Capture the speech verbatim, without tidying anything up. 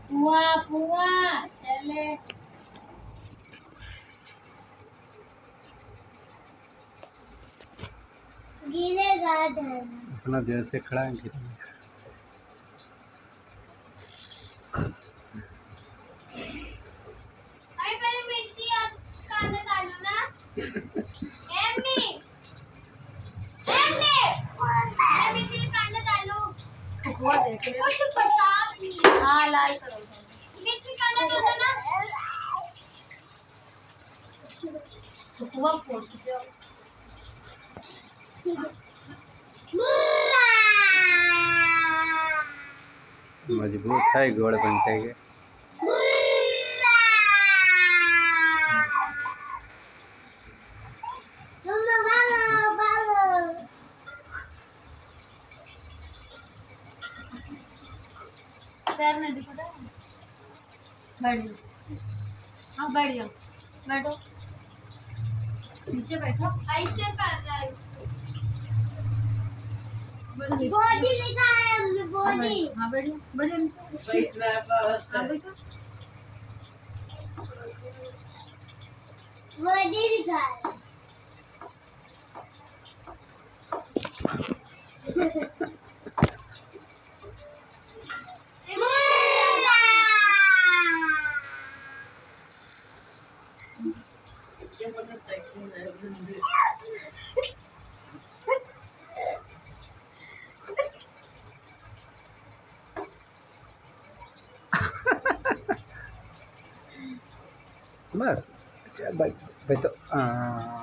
पुआ पुआ चले गिरेगा अपना देर से खड़ा है गिरेगा। पहले मिर्ची और कांदा डालो ना। एम्मी एम्मी मिर्ची कांदा डालो। कुछ पता नहीं। हाँ लाल करो। मिर्ची कांदा डालो ना। वो फोड़ दो। मजबूत है गोड़ बनते के। पैर में दिखा दे। बैठ जाओ। हाँ बैठ जाओ। बैठो। नीचे बैठो। ऐसे कर रहा है। बॉडी लिखा है हमने बॉडी। हाँ बैठो बैठो नीचे। बैठ रहा है। हाँ बैठो। बॉडी लिखा है। बस अच्छा भाई भाई तो